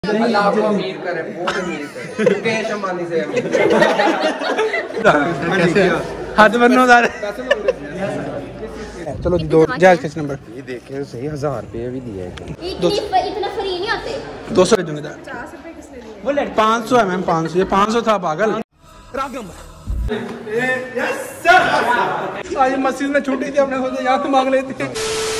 अल्लाह आपको अमीर करे, बहुत अमीर करे, मुकेश अंबानी से अमीर। हाथ बनना उधार। चलो दो जायज कैसे नंबर ये देखें सही 1000 रुपये भी दिया है। इतना फ्री नहीं आते। 200 दूंगा। 500 है मैम, 500 ये 500 था पागल। आज मस्जिद में छुट्टी थी, अपने खुद यहाँ से मांग लेते हैं।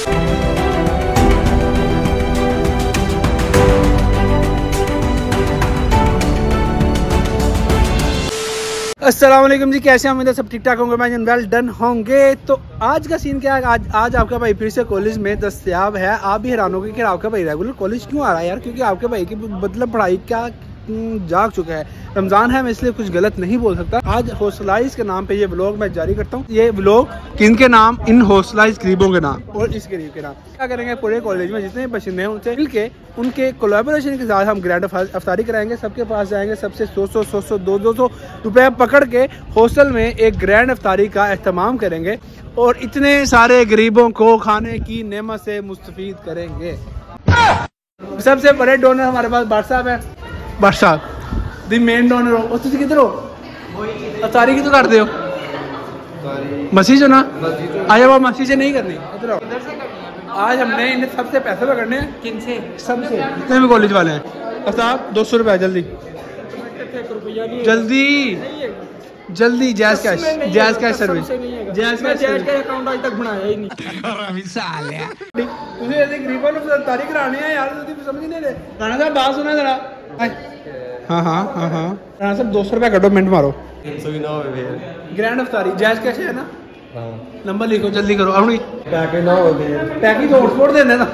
अस्सलाम वालेकुम जी, कैसे हैं? उम्मीद है सब ठीक ठाक होंगे, मैं वेल डन होंगे। तो आज का सीन क्या है, आज आपका भाई फिर से कॉलेज में दस्तयाब है। आप भी हैरान होंगे कि आपका भाई रेगुलर कॉलेज क्यों आ रहा है यार, क्योंकि आपके भाई की मतलब पढ़ाई क्या जाग चुका है। रमज़ान है, मैं इसलिए कुछ गलत नहीं बोल सकता। आज हौसलाइज के नाम पे ये व्लॉग मैं जारी करता हूँ। ये व्लॉग किनके नाम? इन हौसलाइज गरीबों के नाम और इस गरीब के नाम। क्या करेंगे, पूरे कॉलेज में जितने बशिंदे हैं उनसे मिलके उनके कोलैबोरेशन के साथ हम ग्रैंड अफ्तारी कराएंगे। सबके पास जाएंगे, सबसे 100-100 200 रुपये पकड़ के हॉस्टल में एक ग्रैंड अफ्तारी का एहतमाम करेंगे और इतने सारे गरीबों को खाने की नेमत से मुस्तफीद करेंगे। सबसे बड़े डोनर हमारे पास बाट साहब है। बाट साहब दी मेन डोनर हो। तुम किधर हो? अफ्तारी की तो करते हो मसीह ना? आया वो मसीह से नहीं करनी, इधर आओ। आज हमने इन्हें सबसे पैसे पकड़ने हैं। किनसे? सबसे, जितने भी कॉलेज वाले हैं। साहब 200 रुपये जल्दी जल्दी जल्दी। Jazz cash service, Jazz cash account आज तक बनाया ही नहीं। तुझे ऐसे गरीबों ने अफ्तारी करानी है यार, समझ नहीं रहे। राणा साहब बात सुना जरा। हाँ राणा साहब 200 रुपये कटो, मिनट मारो। ग्रैंड अफ्तारी जैज कैसे है ना? नंबर लिखो, जल्दी करो। अपनी पैकेज हॉटस्पॉट देने ना,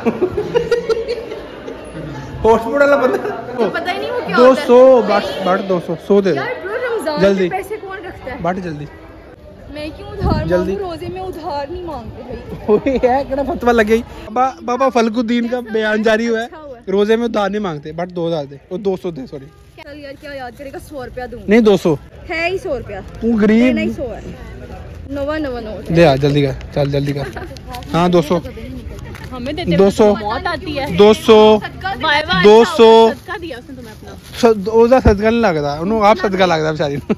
हॉटस्पॉट वाला बंदा पता ही नहीं वो क्या 200 बाट 200 100 दे दो जल्दी। पैसे कौन रखता है? बाट जल्दी। मैं क्यों उधार जल्दी। मांगू? रोजे में उधार नहीं मांगते भाई। वही है कि फतवा लग गई। बाबा फलकुद्दीन का बयान जारी हुआ है, रोजे में उधार नहीं मांगते। बट 2000 दे और 200 दे। सॉरी चल यार, क्या याद करेगा? 100 रुपया दूंगा। नहीं 200 है ही 100 रुपया। तू गरीब नहीं 100 है। नवा नोट दे यार, जल्दी कर, चल जल्दी कर। हाँ 200 हमें देते 200 मौत आती है। 200 200 सदका दिया उसने तुम्हें अपना। ਉਹਦਾ ਸਦਕਾ ਨਹੀਂ ਲੱਗਦਾ, ਉਹਨੂੰ ਆਪ ਸਦਕਾ ਲੱਗਦਾ ਵਿਚਾਰੀ ਨੂੰ।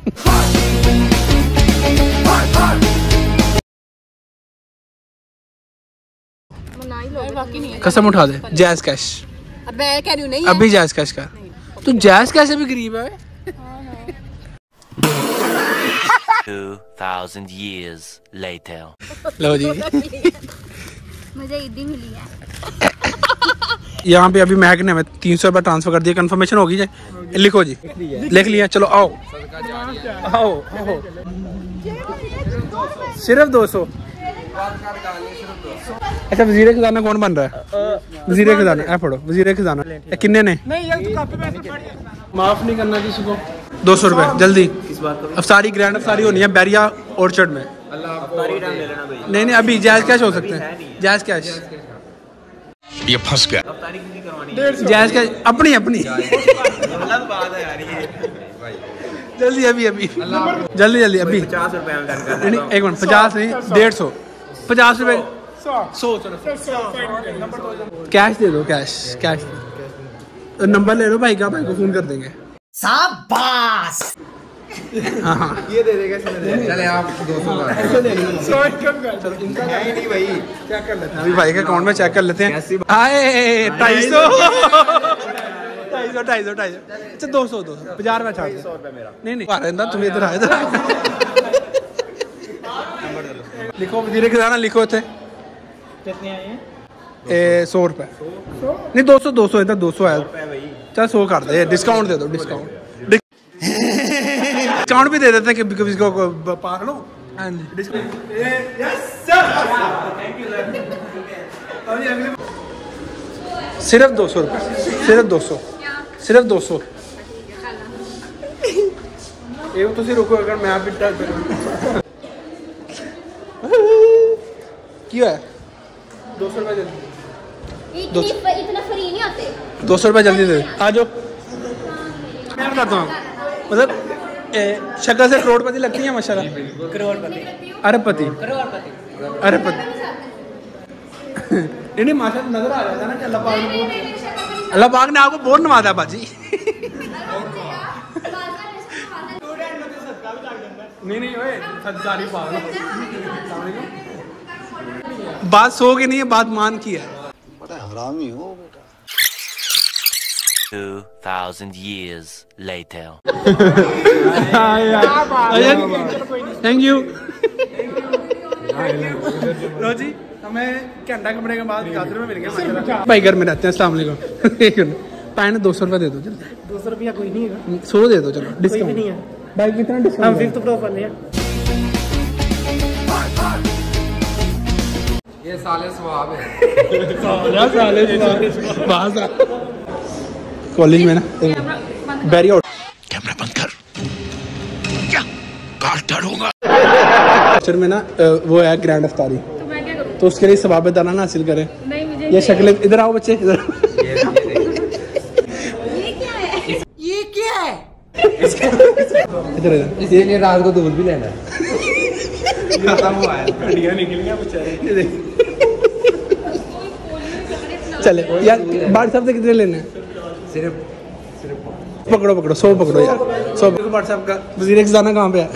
कसम उठा दे। Jazz cash. मैं कह रही हूं नहीं है। अभी जैज कैश का। तू जैज कैसे भी गरीब है। 2000 years later. लो जी, मुझे ईदी मिली है। यहाँ पे अभी महक ने हमें 300 रुपये ट्रांसफर कर दिया। कंफर्मेशन होगी जाए, लिखो जी। लिख लिया, चलो आओ आओ आओ। सिर्फ 200। अच्छा, वजीर खजाना कौन बन रहा है? वजीर खजाना ऐ पढ़ो, वजीर खजाना किन्ने ने? माफ नहीं करना किसी को। 200 रुपये जल्दी। अफ्तारी ग्रैंड अफ्तारी होनी है बैरिया ऑर्चर्ड में। नहीं अभी जायज कैश हो सकते हैं। जायज कैश ये फंस गया। जायज कैश अपनी जल्दी अभी जल्दी अभी 50 रुपये। एक मिनट, 50 नहीं 150 50 रुपये 100 कैश दे दो। कैश नंबर ले लो भाई का, भाई को फोन कर देंगे। शाबाश। हाँ ये दे देगा। चले आप 200 नहीं भाई, चेक कर लेते हैं अभी भाई के अकाउंट में, चेक कर लेते हैं। आए 250 अच्छा 200 50 रुपये छाड़। 100 रुपये मेरा। नहीं तुम इधर आए, इधर लिखो वजीर खजाना, लिखो थे कितने आए हैं? 100 रुपये नहीं 200 इधर 200 आया। चल 100 कर दे, डिस्काउंट दे दो। डिस्काउंट भी दे देते हैं कि किसी को पार लो। सिर्फ 200 रुपये, सिर्फ 200। ये तो रुको, अगर मैं आप क्या है 200 रुपये जल्दी। इतना फ्री नहीं आते। 200 रुपये जल्दी दे। आ जाओ। मैं बताता हूँ, मतलब शक्ल से करोड़पति लगती है माशाल्लाह। अरबपति नहीं माशाल्लाह नजर आ जाता है ना कि अल्लाह पाक ने अल्लाह पाक ने आपको बहुत नवाजा बाजी। नहीं ओए सद्दारी बात सो की नहीं है, बात मान की है। बड़ा हरामी हो बेटा। 2000 years later. Thank you. लो जी, हमें घंटा कमरे के बाद गाजर में मिल गया। भाई घर में रहते हैं। अस्सलाम वालेकुम। पाए ना 200 रुपये दे दो। 200 रुपया कोई नहीं है, 100 दे दो चलो, डिस्काउंट नहीं है भाई। कितना हम डिस्काउंट? 5th फ्लोर वाले हैं। ये साले स्वाब है। कॉलेज में ना बैरी आउट कैमरा बंद कर, क्या काट डालूंगा। पिक्चर में ना वो है ग्रैंड अफ्तारी, तो मैं क्या करूँ? तो उसके लिए सवाब दाना ना हासिल करें। नहीं मुझे ये शक्लें इधर आओ बच्चे, इधर ये क्या है? इधर इसीलिए रात को दूध भी लेना है। खत्म हुआ है, हड्डियां निकल गया बेचारे। चले यार, बाहर सब से कितने लेने हैं? सिर्फ पकड़ो 100 पकड़ो यार, 100 व्हाट्सएप का। वज़ीर खजाना कहाँ पे है?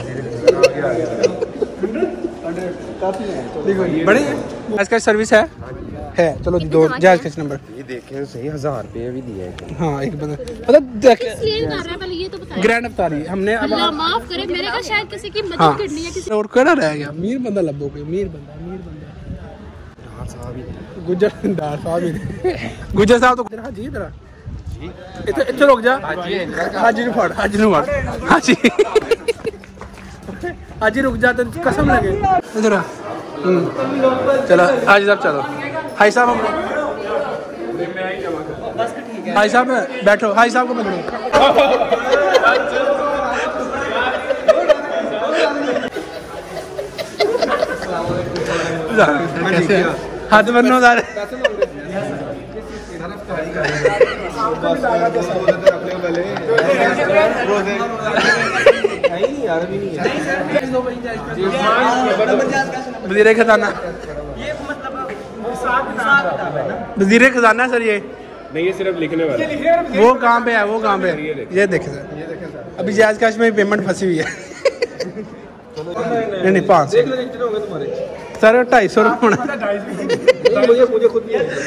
देखो बड़े हैं। इसका सर्विस है चलो जी, 2 जायज़ कैश नंबर। ये देखे सही 1000 रुपये भी दिए है। हाँ एक बंदा पता इसलिए कर रहा है, पहले ये तो बताया। ग्रैंड अफ्तारी हमने अब अल्लाह माफ करे, मेरे का शायद किसी की हाँ मदद करनी है किसी। और कड़ा रह गया, मीर बंदा लबोगे, मीर बंदा गुजर दार साहब ही। गुजर साहब तो हाजी इधर इतने रुक जा। हाजी फड़, हाजी नु फड़, हाजी हाजी रुक जा, तेरी कसम लगे इधर। चलो हाजी साहब चलो। हाजी साहब हाजी साहब बैठो, हाजी साहब को पकड़ो। कैसे हाथ बनना उधर। वज़ीर खजाना, वज़ीर खजाना सर ये नहीं, ये सिर्फ लिखने वाला। वो कहाँ पे है? वो कहाँ पे है? ये देखे सर, अभी जायज़ कैश में पेमेंट फंसी हुई है। नहीं 500 सर, 250 रुपये होना। मुझे खुद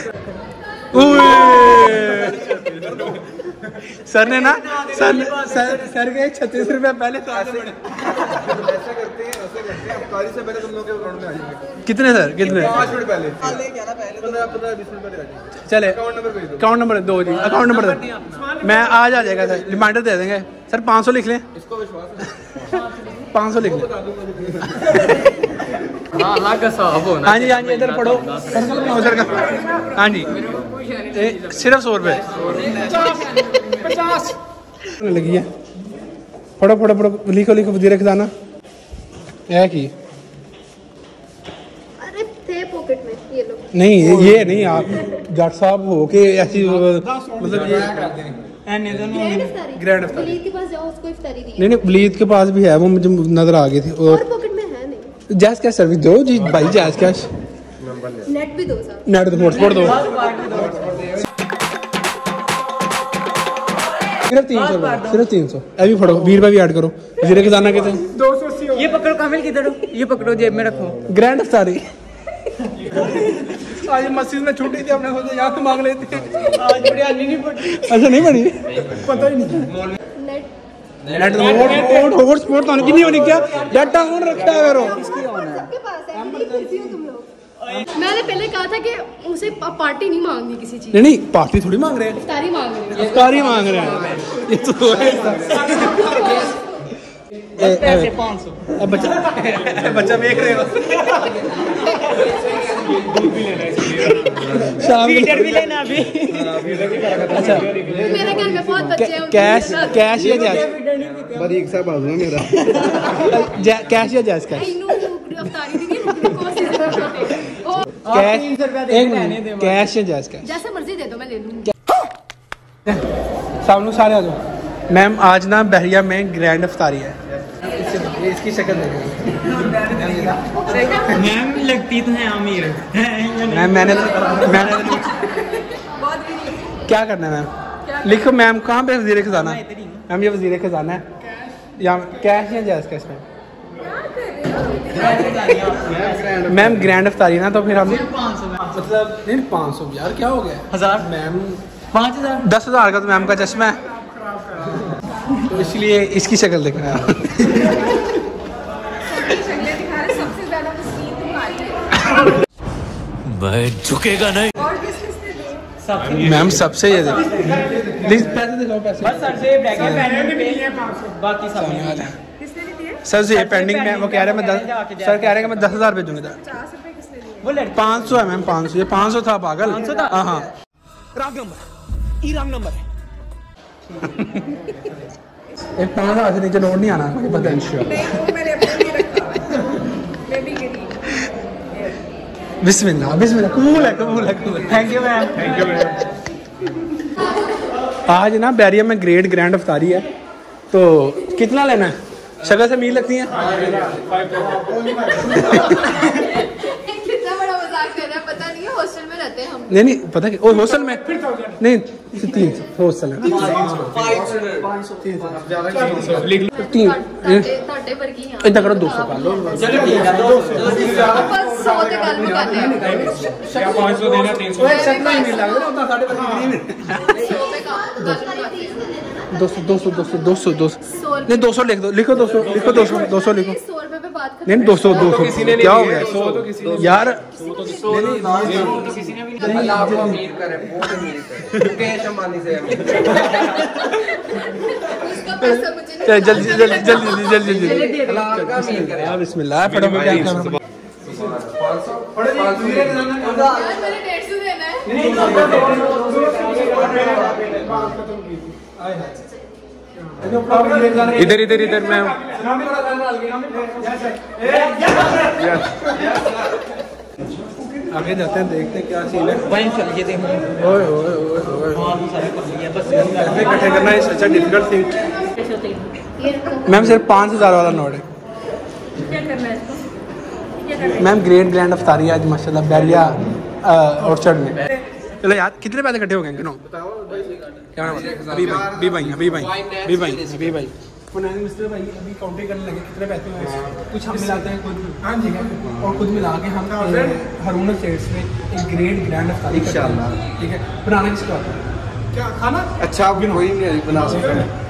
सर ने ना सर के 36 रुपये पहले तो ऐसा करते हैं अफ्तारी से पहले तुम लोग के अकाउंट में आ जाएंगे। कितने सर? कितने? 5 मिनट पहले 15-20 मिनट पहले। चले अकाउंट नंबर दो जी, अकाउंट नंबर दो। मैं आज आ जाएगा सर, रिमाइंडर दे देंगे सर। 500 लिख लें, इसको विश्वास है। 500 लिख लें। हाँ का साहब होना। हाँ जी इधर पढ़ो सर का। हाँ जी सिर्फ 100 रुपये 50 लगी है। पढ़ो लिखो वज़ीर खजाना है कि अरे थे पॉकेट में ये लो। नहीं ये नहीं, आप जट साहब हो के ऐसी मतलब ये ग्रैंड अफ्तारी। वलीद के पास जाओ, उसको इफ्तारी दी। नहीं वलीद के पास भी है, वो मुझे नजर आ गई थी। और पॉकेट में है नहीं। जायज़ कैश सर्विस दो जी भाई, जायज़ कैश। नेट भी दो साहब। नेट तो हॉटस्पॉट दो। सिर्फ 300 अभी फड़ो। 20 रुपये भी ऐड करो। वज़ीर खजाना के थे 280। ये पकड़ो कामिल, किधर हो? ये पकड़ो, जेब में रखो। ग्रैंड अफ्तारी। आज मस्जिद में छुट्टी थी, हमने सोचा यहाँ तो मांग लेते। आज बिरयानी नहीं पड़ी। अच्छा नहीं बनी, पता ही नहीं। नेट हॉटस्पॉट तो कितनी होनी, क्या डाटा ऑन रखा है करो। सबके पास है, बड़ी खुशी हो तुम लोग। मैंने पहले कहा था कि उसे पार्टी नहीं मांगनी किसी चीज। नहीं पार्टी थोड़ी मांग रहे हैं, इफ्तारी मांग रही है। इफ्तारी मांग रहे हैं। ये तो पैसे 500। अब बच्चा देख रहे हो। शाम लीटर भी लेना अभी। अच्छा मेरे घर में बहुत बच्चे हैं। कैश या जैज? बारीक सा बाजू है मेरा। कैश या जैज कैश? इफ्तारी दी नहीं, कैश एक मिनट, कैश या जैज कैश? जैसे मर्जी दे दो, मैं ले लूंगी। सामने सारे आ जाओ। मैम आज ना बहरिया में ग्रैंड अफ्तारी है। इसकी शक्ल मैम लगती तो है अमीर। मैंने क्या करना है मैम? लिखो मैम, कहाँ पे वज़ीर खजाना? मैम ये वज़ीर खजाना है, यहाँ कैश या जैज़ कैश में? मैम ग्रैंड अफ्तारी ना, तो फिर हम मतलब नहीं 500 यार क्या हो गया? 1000 मैम, 5000 10,000 का तो मैम का चश्मा है, तो इसलिए इसकी शक्ल देखना है। मैं झुकेगा नहीं। मैम सबसे ये पैसे दिखाओ, पैसे सर से पेंडिंग में वो कह रहे हैं मैं सर कह रहे हैं कि मैं 10,000 भेजूंगा। 500 है मैम, 500 ये 500 था पागल। हाँ हाँ रॉन्ग नंबर, ये रॉन्ग नंबर है। एक 5,000 से नीचे नोट नहीं आना, मुझे पता है। बिस्मिल्लाह बिस्मिल्लाह, कबूल है कबूल है कबूल। Thank you ma'am, thank you ma'am. आज ना बैरिया में ग्रैंड अफ्तारी है, तो कितना लेना है? शक्ल से मील लगती है। कितना बड़ा मजाक कर रहा है, पता नहीं है हॉस्टल में रहते हैं हम। नहीं पता कि हॉस्टल में नहीं 300 हॉस्टल है। 3 इतना करो 200 कर लो। चलो ठीक है 200 ते गल मुकाने 500 देना 300 200 नहीं 200 लिख दो, लिखो 200 लिखो 200 200 लिखो। 100 रुपए पे बात नहीं 200 200 क्या हो गया? 100 तो किसी ने यार अल्लाह आपको अमीर करे, बहुत अमीर करे। मुकेश अंबानी से अमीर। उसका पैसा मुझे नहीं। जल्दी जल्दी जल्दी जल्दी अल्लाह आपका अमीर करे। बिस्मिल्लाह फटाफट क्या कैमरा 500 यार मेरे 150 देना है। इधर इधर इधर मैं आगे जाते हैं, देखते हैं क्या सीन है। वाइन चलिए थे ओए ओए ओए ओए पैसे इकट्ठे करना is such a difficult thing. Ma'am सिर्फ 5,000 वाला नोट है। क्या करना है इसको? मैम ग्रैंड अफ्तारी आज माशाल्लाह बैरिया ऑर्चर्ड में। चलो यार कितने पैसे इकट्ठे हो गए? गिनो क्या अभी भाई मिस्टर भाई अभी काउंटिंग करने लगे कितने पैसे हुए। कुछ हम मिलाते हैं खुद, हाँ जी, और खुद मिला के हम हरूना स्टेट्स में एक ग्रैंड अफ्तारी इंशाल्लाह, ठीक है। बनाना किसको आता है? क्या खाना? अच्छा आप कोई नहीं बना सकते।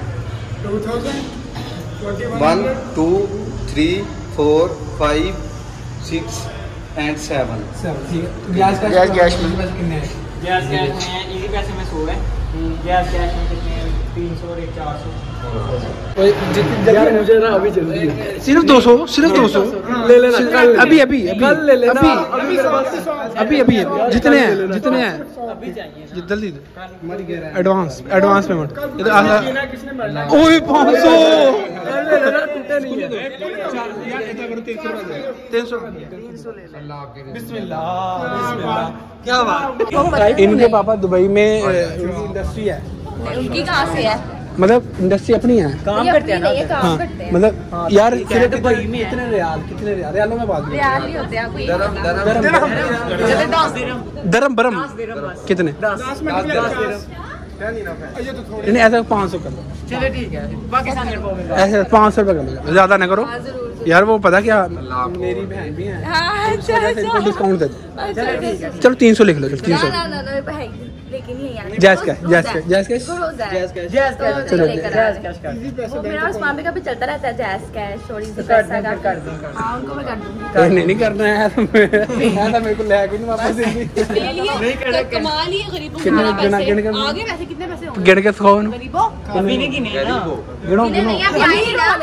1 2 3 4 5 6 and 7 ठीक है। गैस में कितने हैं? गैस कैश में इसी पैसे में 100 है। गैस कैश में कितने? 300 और 400। यार मुझे ना अभी जल्दी है। सिर्फ 200 ले लेना अभी अभी कल ले लेना अभी जितने हैं अभी चाहिए ना। जल्दी एडवांस पेमेंट। ओए 500 ले लेना, टूटे नहीं है। यार ऐसा करो 300 बिस्मिल्लाह क्या बात। इनके पापा दुबई में इंडस्ट्री है। उनकी कहाँ से है? मतलब इंडस्ट्री अपनी है, काम करते हैं ना। हाँ मतलब यार कितने रियालों में बात रियाल ही होते हैं कोई। दरम बरम कितने? 10 नहीं ऐसा 500 कर लो। चलो ठीक है, पाकिस्तानी रुपयों में ऐसे 500 रुपये कर लो, ज्यादा ना करो यार। वो पता क्या मेरी बहन भी है, डिस्काउंट दे दो। चलो 300 लिख लो। चलो 300 लेकिन ये यार जैस कैश चलो मेरा उस्मान भी कभी चलता रहता है जैस कैश और इसी पैसा का। हाँ उनको मैं कर दूंगी। नहीं करना है तो मेरे को ले नहीं वापस देंगे। कमाल ही है गरीबों को। आगे वैसे कितने पैसे होंगे गिन के दिखाओ ना। गरीबों अभी नहीं गिने ना। गिनो नहीं आप यहाँ ही ना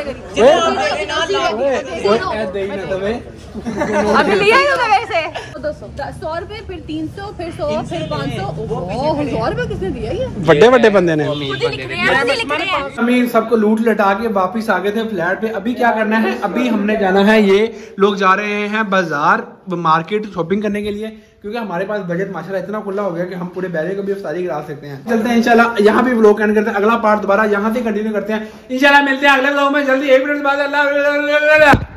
अभी लिया ही होगा वैसे 200 100 रुपए फिर 300 फिर 100 फिर 500 100 रुपए किसने दिया ये? बड़े बंदे ने। अमीर सबको लूट लटा के वापिस आ गए थे फ्लैट पे। अभी क्या करना है? अभी हमने जाना है, ये लोग जा रहे हैं बाजार मार्केट शॉपिंग करने के लिए, क्योंकि हमारे पास बजट माशाल्लाह इतना खुला हो गया कि हम पूरे बैरिया को भी इफ्तारी करा सकते हैं। चलते हैं इंशाल्लाह, यहाँ पे व्लॉग एंड करते हैं। अगला पार्ट दोबारा यहाँ से कंटिन्यू करते हैं इंशाल्लाह। मिलते हैं अगले व्लॉग में जल्दी, 1 मिनट बाद। अल्लाह।